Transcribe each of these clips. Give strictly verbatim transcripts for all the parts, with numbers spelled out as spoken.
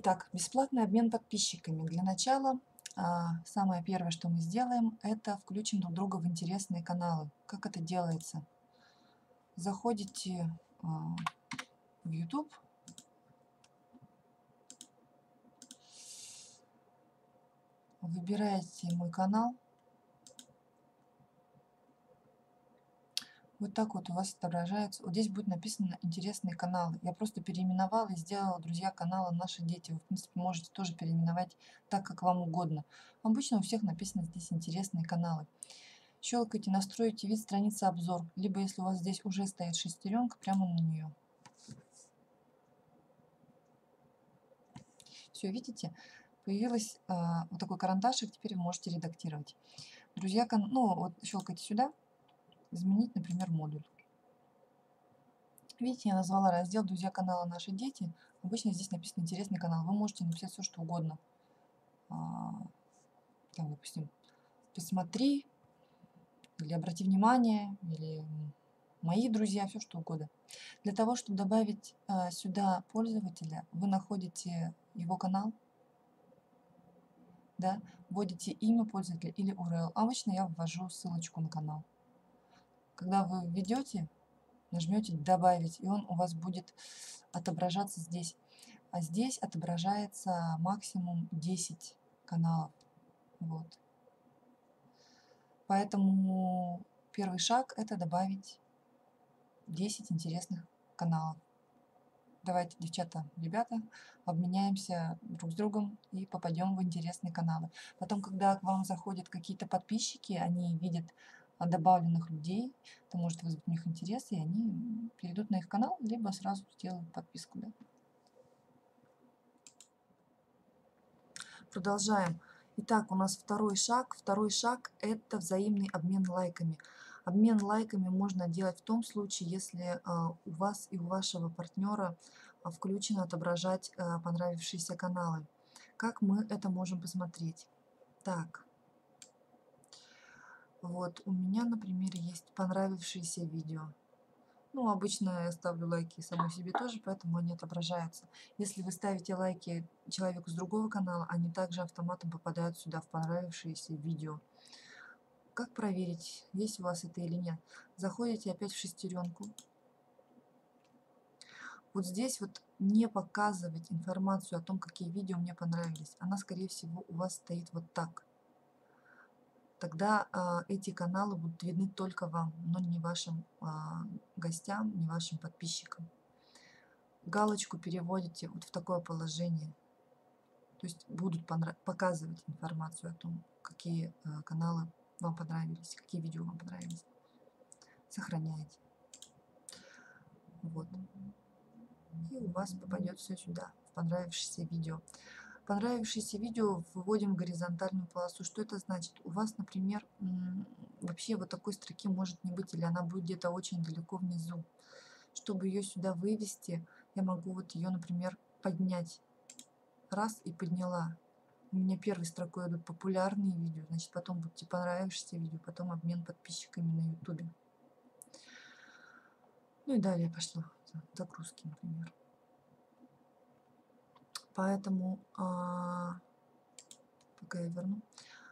Итак, бесплатный обмен подписчиками. Для начала а, самое первое, что мы сделаем, это включим друг друга в интересные каналы. Как это делается? Заходите а, в YouTube. Выбираете мой канал. Вот так вот у вас отображается. Вот здесь будет написано «Интересные каналы». Я просто переименовала и сделала «Друзья канала Наши дети». Вы, в принципе, можете тоже переименовать так, как вам угодно. Обычно у всех написано здесь «Интересные каналы». Щелкайте, настроите вид страницы обзор. Либо, если у вас здесь уже стоит шестеренка, прямо на нее. Все, видите? Появилась э, вот такой карандашик. Теперь вы можете редактировать. Друзья, кан... ну вот щелкайте сюда. Изменить, например, модуль. Видите, я назвала раздел «Друзья канала Наши дети». Обычно здесь написано «Интересный канал». Вы можете написать все, что угодно. А, там, допустим, «Посмотри», или «Обрати внимание», или «Мои друзья», все что угодно. Для того, чтобы добавить а, сюда пользователя, вы находите его канал, да, вводите имя пользователя или ю ар эл. Обычно я ввожу ссылочку на канал. Когда вы введете, нажмете «Добавить», и он у вас будет отображаться здесь. А здесь отображается максимум десять каналов. Вот. Поэтому первый шаг – это добавить десять интересных каналов. Давайте, девчата, ребята, обменяемся друг с другом и попадем в интересные каналы. Потом, когда к вам заходят какие-то подписчики, они видят добавленных людей, это может вызвать у них интерес, и они перейдут на их канал, либо сразу сделают подписку. Да? Продолжаем. Итак, у нас второй шаг. Второй шаг – это взаимный обмен лайками. Обмен лайками можно делать в том случае, если а, у вас и у вашего партнера а, включено отображать а, понравившиеся каналы. Как мы это можем посмотреть? Так, вот у меня, например, есть понравившиеся видео. Ну, обычно я ставлю лайки самой себе тоже, поэтому они отображаются. Если вы ставите лайки человеку с другого канала, они также автоматом попадают сюда в понравившиеся видео. Как проверить, есть у вас это или нет? Заходите опять в шестеренку. Вот здесь вот не показывать информацию о том, какие видео мне понравились. Она, скорее всего, у вас стоит вот так. Тогда а, эти каналы будут видны только вам, но не вашим а, гостям, не вашим подписчикам. Галочку переводите вот в такое положение. То есть будут показывать информацию о том, какие а, каналы вам понравились, какие видео вам понравились. Сохраняете. Вот. И у вас попадет все сюда, в понравившееся видео. Понравившееся видео выводим в горизонтальную полосу. Что это значит? У вас, например, вообще вот такой строки может не быть, или она будет где-то очень далеко внизу. Чтобы ее сюда вывести, я могу вот ее, например, поднять. Раз и подняла. У меня первой строкой идут популярные видео, значит, потом будут понравившиеся видео, потом обмен подписчиками на ютубе. Ну и далее пошло загрузки, например. Поэтому, а, пока я верну,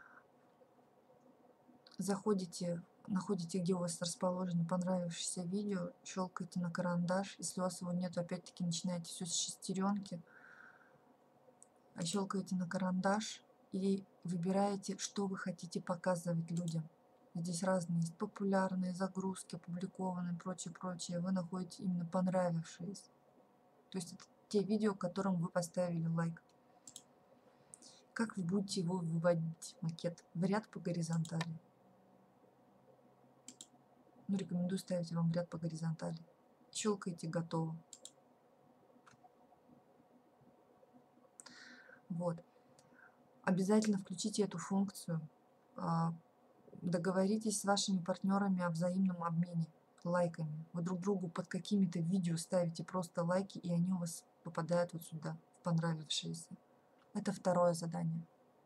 заходите, находите, где у вас расположено понравившееся видео, щелкайте на карандаш. Если у вас его нет, опять-таки начинаете все с шестеренки. Щелкаете на карандаш и выбираете, что вы хотите показывать людям. Здесь разные есть популярные загрузки, опубликованные, прочее, прочее. Вы находите именно понравившиеся. То есть это те видео, которым вы поставили лайк. Как вы будете его выводить, макет? В ряд по горизонтали. Ну, рекомендую ставить вам в ряд по горизонтали. Щелкаете «Готово». Вот. Обязательно включите эту функцию. Договоритесь с вашими партнерами о взаимном обмене лайками. Вы друг другу под какими-то видео ставите просто лайки, и они у вас попадают вот сюда, в понравившиеся. Это второе задание.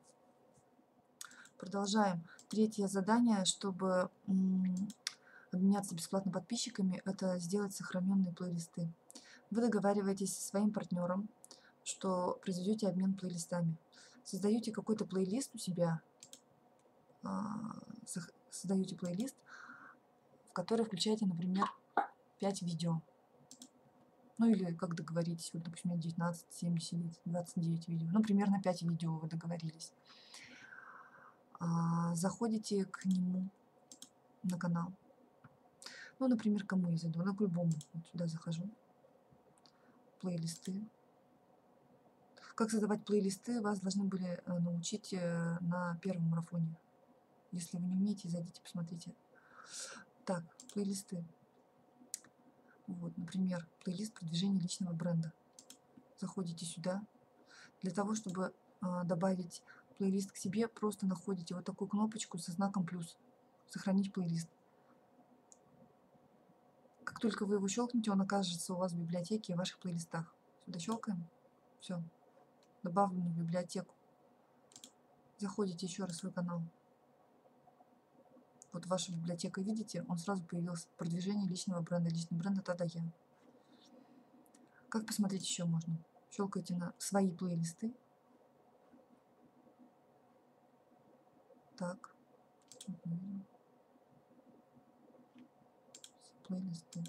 Продолжаем. Третье задание, чтобы обменяться бесплатно подписчиками, это сделать сохраненные плейлисты. Вы договариваетесь со своим партнером что произведете обмен плейлистами. Создаете какой-то плейлист у себя, а, создаете плейлист, в который включаете, например, пять видео. Ну или как договоритесь, вот, допустим, у меня девятнадцать, семьдесят, двадцать девять видео. Ну, примерно пять видео вы договорились. А, заходите к нему на канал. Ну, например, кому я зайду? Ну, к любому. Вот сюда захожу. Плейлисты. Как создавать плейлисты, вас должны были научить на первом марафоне. Если вы не умеете, зайдите, посмотрите. Так, плейлисты. Вот, например, плейлист продвижения личного бренда. Заходите сюда. Для того, чтобы а, добавить плейлист к себе, просто находите вот такую кнопочку со знаком плюс. Сохранить плейлист. Как только вы его щелкнете, он окажется у вас в библиотеке и в ваших плейлистах. Сюда щелкаем. Все. Добавлено в библиотеку. Заходите еще раз в свой канал. Вот ваша библиотека, видите, он сразу появился. Продвижение личного бренда. Личный бренд — это да, я. Как посмотреть еще можно? Щелкайте на свои плейлисты. Так. Плейлисты.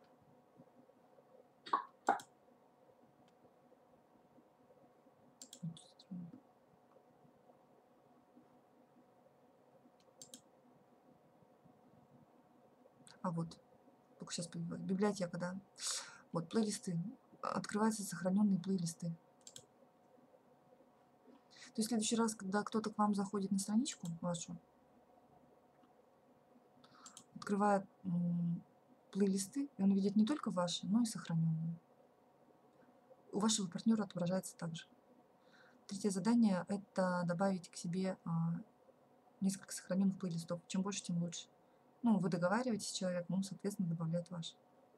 А вот, только сейчас появилась библиотека, да. Вот, плейлисты. Открываются сохраненные плейлисты. То есть в следующий раз, когда кто-то к вам заходит на страничку вашу, открывает плейлисты, и он видит не только ваши, но и сохраненные. У вашего партнера отображается также. Третье задание – это добавить к себе а, несколько сохраненных плейлистов. Чем больше, тем лучше. Ну, вы договариваетесь с человеком, он, соответственно, добавляет ваш.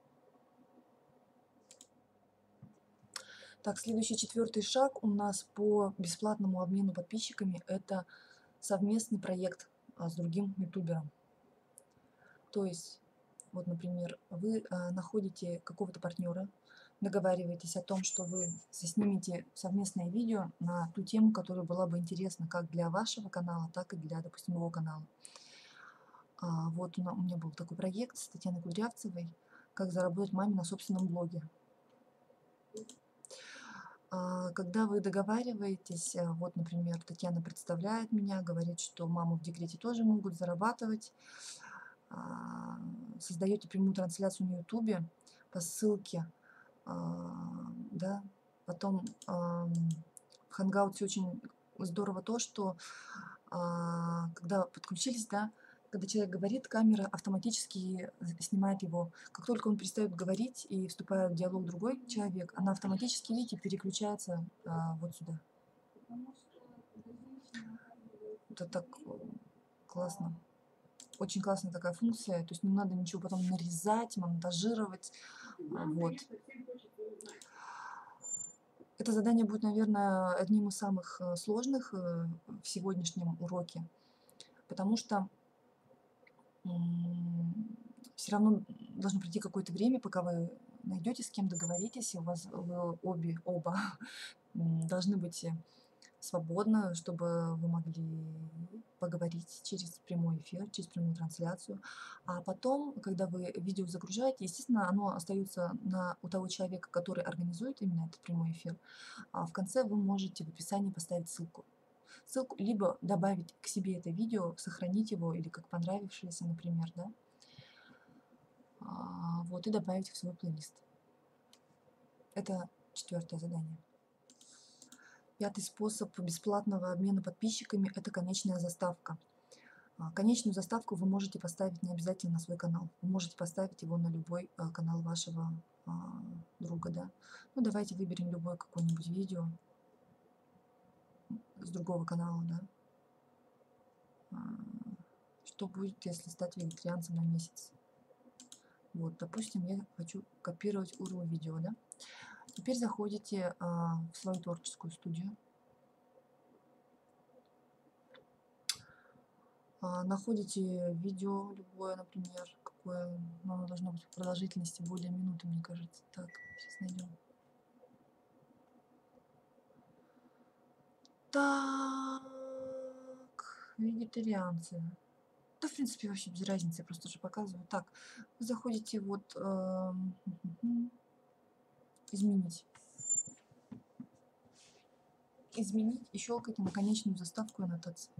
Так, следующий, четвертый шаг у нас по бесплатному обмену подписчиками – это совместный проект а, с другим ютубером. То есть, вот, например, вы а, находите какого-то партнера, договариваетесь о том, что вы снимете совместное видео на ту тему, которая была бы интересна как для вашего канала, так и для, допустим, его канала. А, вот у меня был такой проект с Татьяной Кудрявцевой «Как заработать маме на собственном блоге». А, когда вы договариваетесь, вот, например, Татьяна представляет меня, говорит, что мамы в декрете тоже могут зарабатывать, а, создаете прямую трансляцию на ютубе по ссылке, а, да, потом а, в Hangouts очень здорово то, что а, когда подключились, да, когда человек говорит, камера автоматически снимает его. Как только он перестает говорить и вступает в диалог другой человек, она автоматически, видите, переключается а, вот сюда. Это так классно. Очень классная такая функция. То есть не надо ничего потом нарезать, монтажировать. Вот. Это задание будет, наверное, одним из самых сложных в сегодняшнем уроке, потому что все равно должно пройти какое-то время, пока вы найдете, с кем договоритесь, и у вас вы обе, оба должны быть свободны, чтобы вы могли поговорить через прямой эфир, через прямую трансляцию. А потом, когда вы видео загружаете, естественно, оно остается на, у того человека, который организует именно этот прямой эфир. А в конце вы можете в описании поставить ссылку. Ссылку, либо добавить к себе это видео, сохранить его, или как понравившееся, например, да, а, вот, и добавить в свой плейлист. Это четвертое задание. Пятый способ бесплатного обмена подписчиками – это конечная заставка. Конечную заставку вы можете поставить не обязательно на свой канал. Вы можете поставить его на любой канал вашего друга, да. Ну, давайте выберем любое какое-нибудь видео с другого канала, да. Что будет, если стать вегетарианцем на месяц? Вот, допустим, я хочу копировать ю ар эл видео, да. Теперь заходите а, в свою творческую студию. А, находите видео любое, например, какое, ну, оно должно быть в продолжительности более минуты, мне кажется. Так, сейчас найдем. Так, вегетарианцы. Да, в принципе, вообще без разницы, я просто же показываю. Так, вы заходите вот эм, изменить. Изменить и щелкайте на конечную заставку аннотации.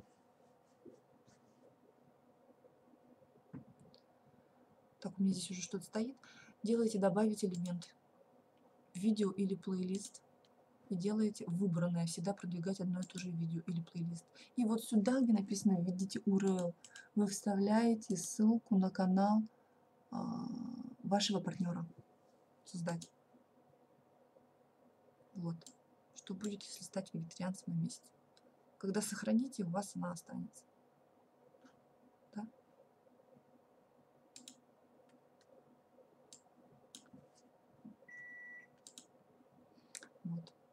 Так, у меня здесь уже что-то стоит. Делаете добавить элемент. Видео или плейлист. И делаете выбранное. Всегда продвигать одно и то же видео или плейлист. И вот сюда, где написано «Введите ю ар эл», вы вставляете ссылку на канал а, вашего партнера. Создать. Вот. Что будет, если стать вегетарианцем на месте. Когда сохраните, у вас она останется. Да? Вот.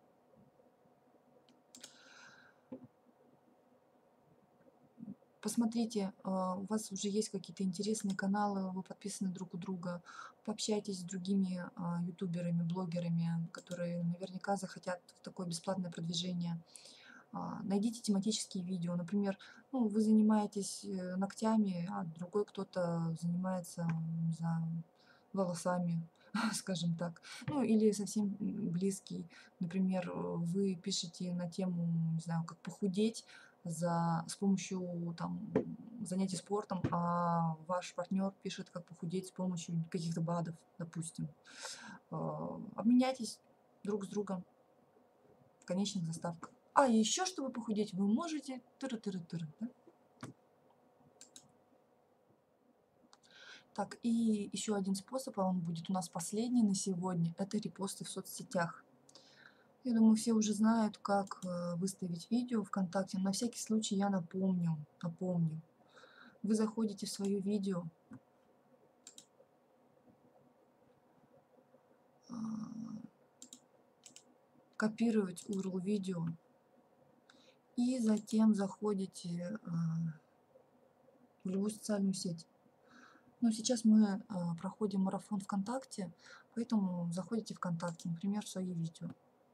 Посмотрите, у вас уже есть какие-то интересные каналы, вы подписаны друг у друга, пообщайтесь с другими ютуберами, блогерами, которые наверняка захотят в такое бесплатное продвижение. Найдите тематические видео, например, ну, вы занимаетесь ногтями, а другой кто-то занимается, не знаю, волосами, скажем так. Ну, или совсем близкий, например, вы пишете на тему, не знаю, как похудеть, за, с помощью там, занятий спортом, а ваш партнер пишет, как похудеть с помощью каких-то БАДов, допустим. Обменяйтесь друг с другом в конечных заставках. А еще, чтобы похудеть, вы можете... Тыры-тыры-тыры, да? Так, и еще один способ, а он будет у нас последний на сегодня, это репосты в соцсетях. Я думаю, все уже знают, как выставить видео ВКонтакте, но на всякий случай я напомню, напомню. Вы заходите в свое видео, копировать ю ар эл видео, и затем заходите в любую социальную сеть. Но сейчас мы проходим марафон ВКонтакте, поэтому заходите в ВКонтакте, например, в свои видео.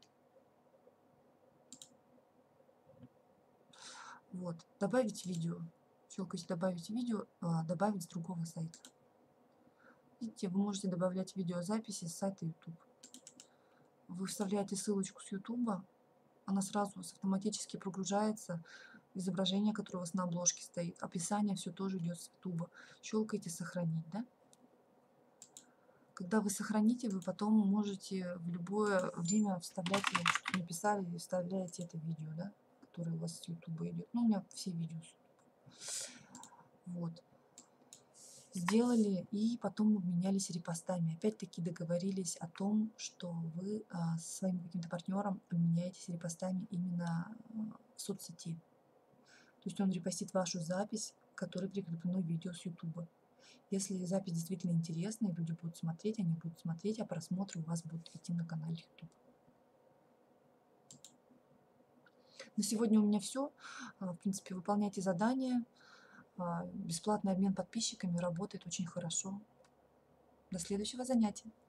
Вот, добавить видео. Щелкайте «Добавить видео», добавить с другого сайта. Видите, вы можете добавлять видеозаписи с сайта YouTube. Вы вставляете ссылочку с YouTube, она сразу автоматически прогружается, изображение, которое у вас на обложке стоит, описание все тоже идет с YouTube. Щелкайте «Сохранить», да? Когда вы сохраните, вы потом можете в любое время вставлять, что написали, и вставляете это видео, да, которое у вас с YouTube идет. Ну, у меня все видео с YouTube. Вот. Сделали и потом обменялись репостами. Опять-таки договорились о том, что вы а, со своим каким-то партнером обменяетесь репостами именно в соцсети. То есть он репостит вашу запись, к которой прикреплено видео с YouTube. Если запись действительно интересная, и люди будут смотреть, они будут смотреть, а просмотры у вас будут идти на канале YouTube. На сегодня у меня все. В принципе, выполняйте задания. Бесплатный обмен подписчиками работает очень хорошо. До следующего занятия.